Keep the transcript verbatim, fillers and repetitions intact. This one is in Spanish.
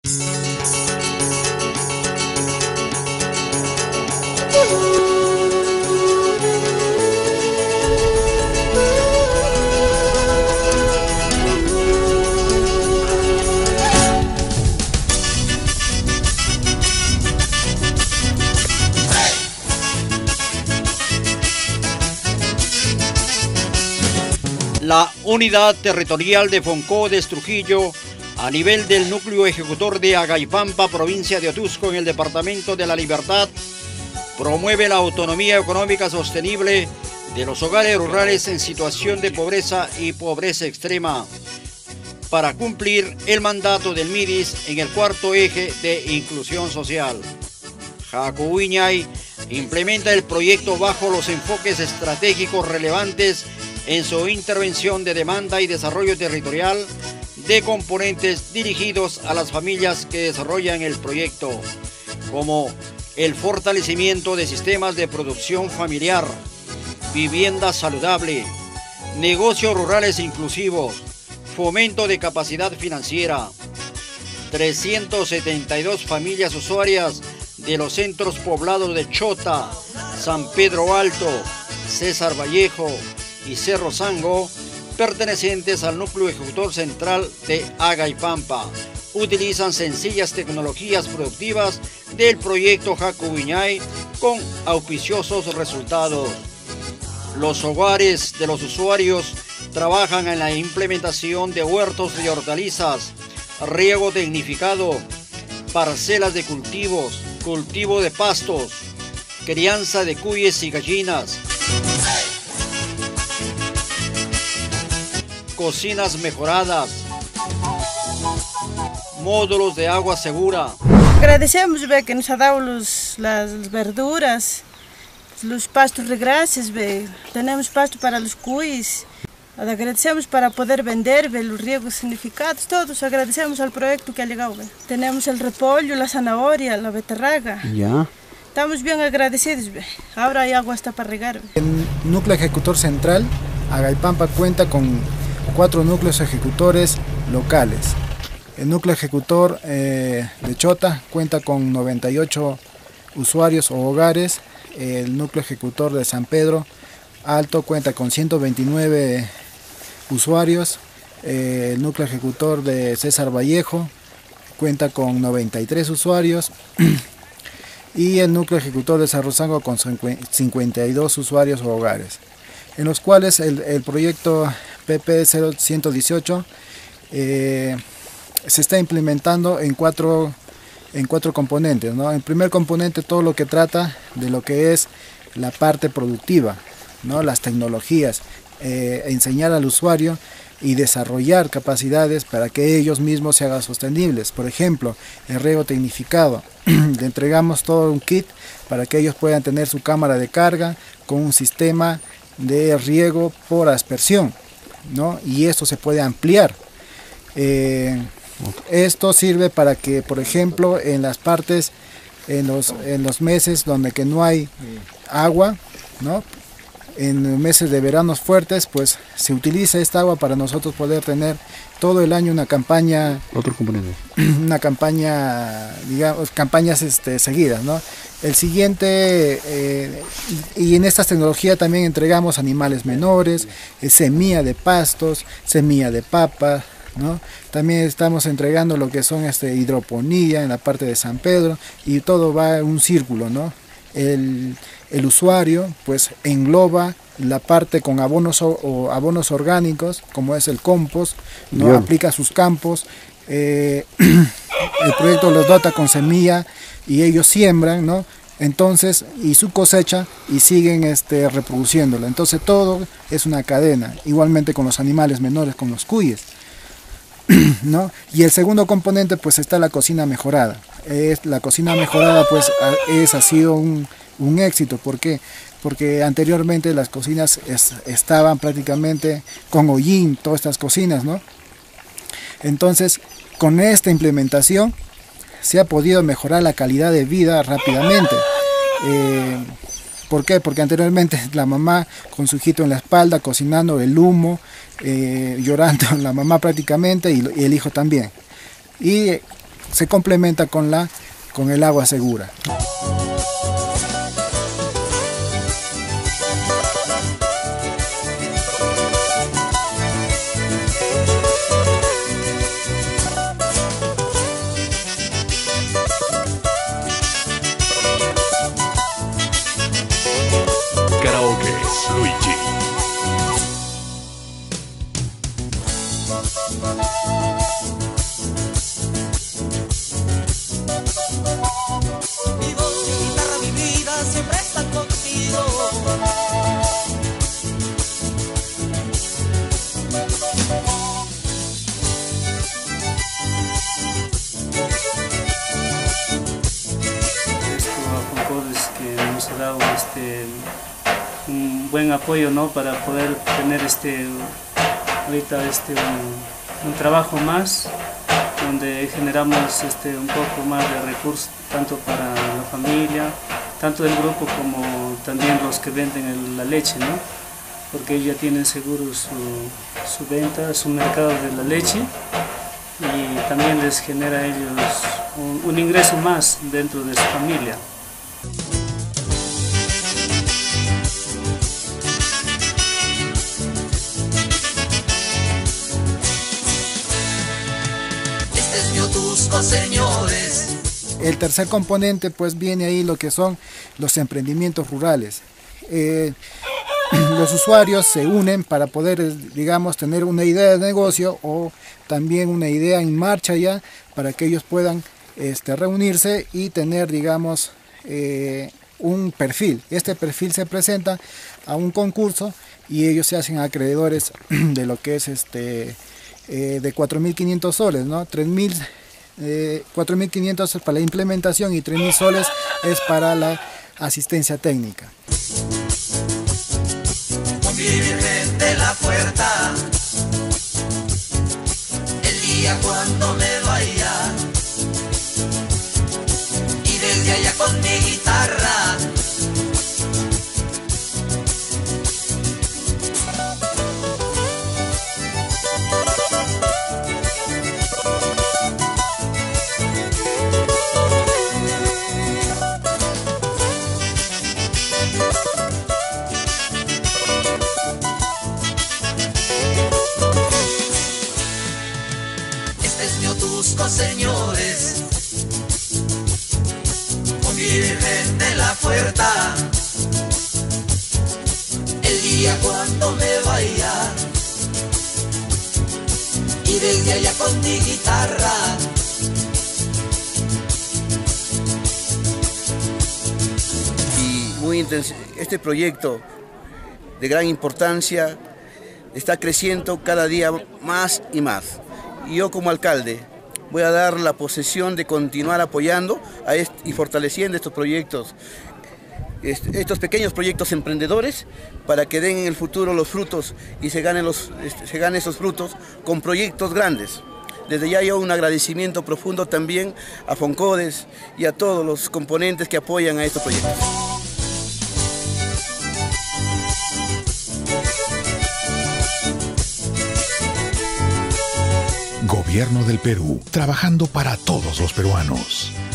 La unidad territorial de Foncodes Trujillo, a nivel del núcleo ejecutor de Agaipampa, provincia de Otusco, en el departamento de La Libertad, promueve la autonomía económica sostenible de los hogares rurales en situación de pobreza y pobreza extrema, para cumplir el mandato del MIDIS en el cuarto eje de inclusión social. Jacuwiñay implementa el proyecto bajo los enfoques estratégicos relevantes en su intervención de demanda y desarrollo territorial de componentes dirigidos a las familias que desarrollan el proyecto, como el fortalecimiento de sistemas de producción familiar, vivienda saludable, negocios rurales inclusivos, fomento de capacidad financiera. trescientas setenta y dos familias usuarias de los centros poblados de Chota, San Pedro Alto, César Vallejo y Cerro Sango, pertenecientes al núcleo ejecutor central de Agaipampa, utilizan sencillas tecnologías productivas del proyecto Jacuwiñay con auspiciosos resultados. Los hogares de los usuarios trabajan en la implementación de huertos de hortalizas, riego tecnificado, parcelas de cultivos, cultivo de pastos, crianza de cuyes y gallinas, cocinas mejoradas, módulos de agua segura. Agradecemos ve, que nos ha dado los, las verduras, los pastos regrases, ve. Tenemos pasto para los cuyes. Agradecemos para poder vender ve, los riegos significados, todos agradecemos al proyecto que ha llegado. Ve. Tenemos el repollo, la zanahoria, la beterraga. Ya. Estamos bien agradecidos. Ve. Ahora hay agua hasta para regar. Ve. El núcleo ejecutor central, Agaipampa, cuenta con cuatro núcleos ejecutores locales. El núcleo ejecutor eh, de Chota cuenta con noventa y ocho usuarios o hogares. El núcleo ejecutor de San Pedro Alto cuenta con ciento veintinueve usuarios. Eh, el núcleo ejecutor de César Vallejo cuenta con noventa y tres usuarios. Y el núcleo ejecutor de Cerro Sango con cincuenta y dos usuarios o hogares, en los cuales el, el proyecto P P cero uno ocho eh, se está implementando en cuatro, en cuatro componentes, ¿no? El primer componente, todo lo que trata de lo que es la parte productiva, ¿no? Las tecnologías, eh, enseñar al usuario y desarrollar capacidades para que ellos mismos se hagan sostenibles. Por ejemplo, el riego tecnificado. Le entregamos todo un kit para que ellos puedan tener su cámara de carga con un sistema de riego por aspersión, ¿no? Y esto se puede ampliar. Eh, esto sirve para que, por ejemplo, en las partes, en los, en los meses donde que no hay agua, ¿no? En meses de veranos fuertes, pues se utiliza esta agua para nosotros poder tener todo el año una campaña, otro componente, una campaña, digamos, campañas este, seguidas, ¿no? El siguiente, eh, y en estas tecnologías también entregamos animales menores, eh, semilla de pastos, semilla de papa, ¿no? También estamos entregando lo que son este, hidroponía en la parte de San Pedro, y todo va en un círculo, ¿no? El, el usuario pues engloba la parte con abonos o, o abonos orgánicos, como es el compost, ¿no? Bien. Aplica sus campos, eh, el proyecto los dota con semilla y ellos siembran, ¿no? Entonces, y su cosecha, y siguen este, reproduciéndolo. Entonces todo es una cadena, igualmente con los animales menores, con los cuyes, ¿no? Y el segundo componente pues está la cocina mejorada. Es, la cocina mejorada pues es, ha sido un, un éxito. ¿Por qué? Porque anteriormente las cocinas es, estaban prácticamente con hollín, todas estas cocinas, ¿no? Entonces, con esta implementación se ha podido mejorar la calidad de vida rápidamente. Eh, ¿Por qué? Porque anteriormente la mamá con su hijito en la espalda, cocinando, el humo, eh, llorando la mamá prácticamente, y, y el hijo también. Y se complementa con, la, con el agua segura. Karaoke Luigi. Mi voz, mi guitarra, mi vida siempre están contigo. Esto a Foncodes que nos ha dado este, un buen apoyo, ¿no? Para poder tener este, ahorita este, un, un trabajo más donde generamos este, un poco más de recursos tanto para la familia, tanto del grupo como también los que venden el, la leche, ¿no? Porque ellos ya tienen seguro su, su venta, su mercado de la leche y también les genera a ellos un, un ingreso más dentro de su familia. Este es mi Otusco, señores. El tercer componente pues viene ahí lo que son los emprendimientos rurales. Eh, los usuarios se unen para poder, digamos, tener una idea de negocio o también una idea en marcha ya para que ellos puedan este, reunirse y tener, digamos, eh, un perfil. Este perfil se presenta a un concurso y ellos se hacen acreedores de lo que es este eh, de cuatro mil quinientos soles, ¿no? tres mil Eh, cuatro mil quinientos para la implementación y tres mil soles es para la asistencia técnica. Mi Virgen de la Puerta, el día cuando me vaya, y desde allá con mi guitarra, señores, con mi Virgen de la Puerta, el día cuando me vaya, y desde allá con mi guitarra, y muy este proyecto de gran importancia está creciendo cada día más y más. Y yo como alcalde voy a dar la posesión de continuar apoyando a este, y fortaleciendo estos proyectos, estos pequeños proyectos emprendedores para que den en el futuro los frutos y se ganen, los, se ganen esos frutos con proyectos grandes. Desde ya yo un agradecimiento profundo también a Foncodes y a todos los componentes que apoyan a estos proyectos. Gobierno del Perú, trabajando para todos los peruanos.